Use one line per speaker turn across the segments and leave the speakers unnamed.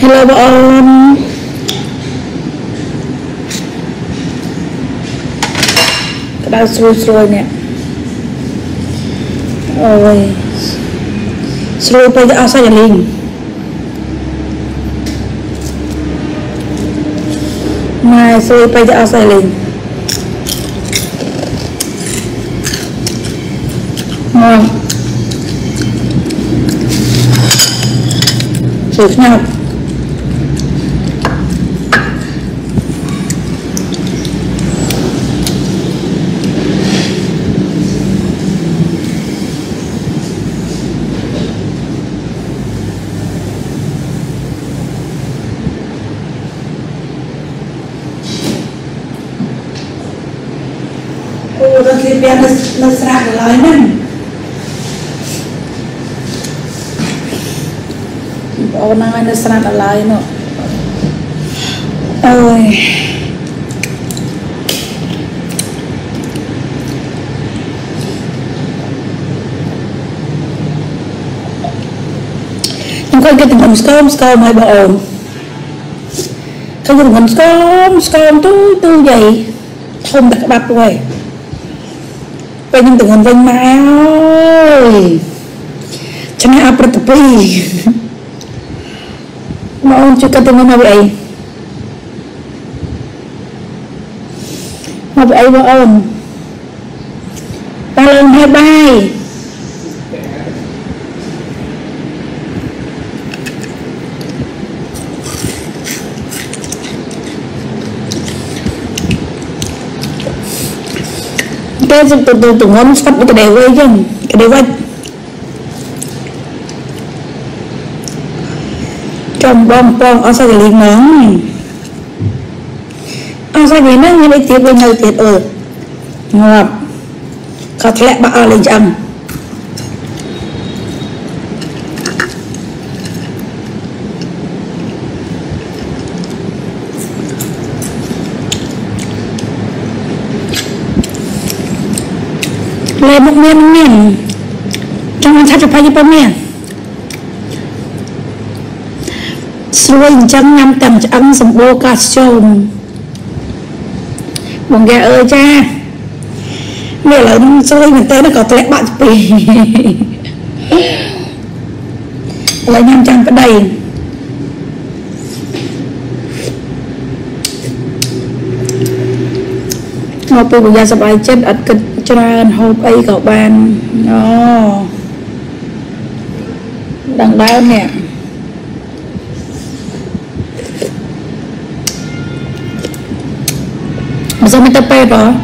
Hello bọn đang xui nè. Ôi xui bây giờ sao liền mai xui bây giờ sao liền ngon sụt nhau Cái bé nó sạc lại nè ô năng nó sạc lại nữa ôi nhưng coi cái tình hình scom hay bà ồn cái tình hình scom tôi vậy không đặt bắp rồi vậy nhưng tình hình vinh mai ơi chẳng ai áp tập đi mà ôn chưa cần tình hình mà vậy mà ôn ba lần hai bay cái từ ngón sắp cái đều quay chứ cái đều quay trong bom ở sao liền món ở sao vậy nó như đây tiệt bên nơi tiệt ngọt có thể bạ lên chăng lên một miền trong anh cho phải bao miền xuôi chẳng nhắm tầm cho ăn sầm bô cà chôm bông gà ơi cha mẹ lớn xuôi mình tên nó có thể bạn bì lại nhắm chẳng cái đầy một bữa bây giờ sắp ai chết ắt cực cho nên hộp ấy cậu bạn đằng đau nè mà sao mình tập bê đó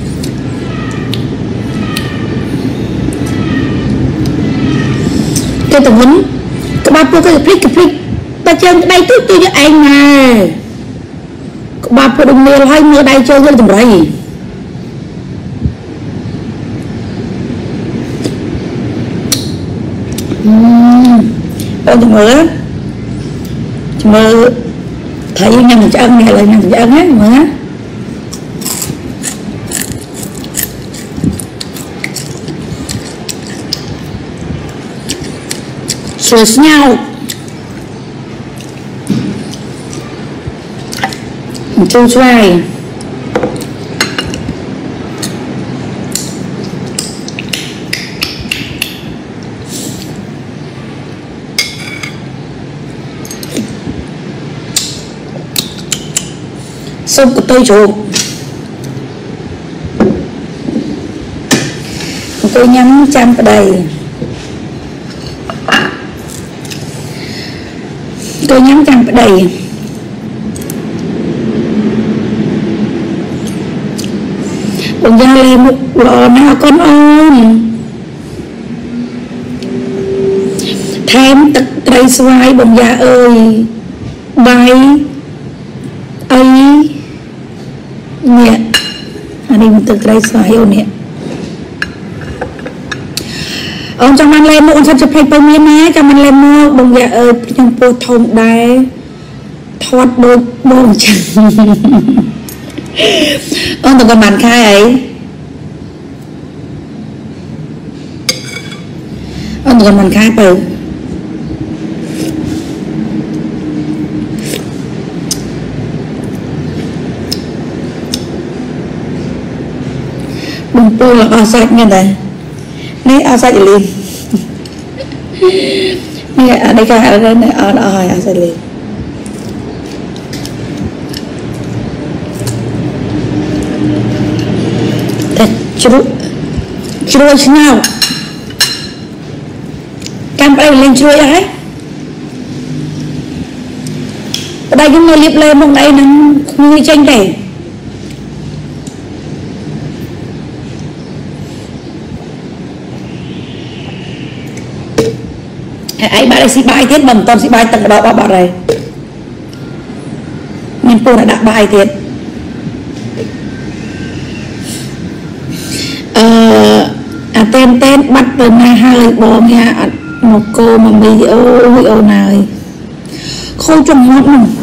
cái tổng vấn các bà phụ cái click ta chơi đây tôi cho anh này các bà phụ đồng liều hay mưa đây chơi cái tổng đấy chúng mơ thấy nhầm cho ăn này là nhầm cho ăn hết mà sửa nhau chua xoay sông của tôi chuột tôi nhắm chăm vào đây tôi nhắm chăm vào đây bông da lên một lò nào con ôm thêm tật đầy xoay bông da ơi bay ấy nè anh đi một từ đây xoay yêu nè ông trong anh lên một con sắp phải bao nhiêu nè trong anh lên một bông dạ ơi trong bộ thông đài thoát đôi bông chẳng ông từng con bàn khai ấy ông từng con bàn khai từ tôi là ao sạch nghe này này ao sạch liền này ở đây cả ở đây ở đó ao sạch liền chuối nào cam đây lên chuối ấy ở đây chúng tôi liệp lên một đây nó như tranh này ấy bạn đây xí bài tiết bầm toàn xí bài tầng đó bảo này mình cô đã đặt bài tiết tên bắt từ na hai bò nha một cô mà video nào khôi trong ngón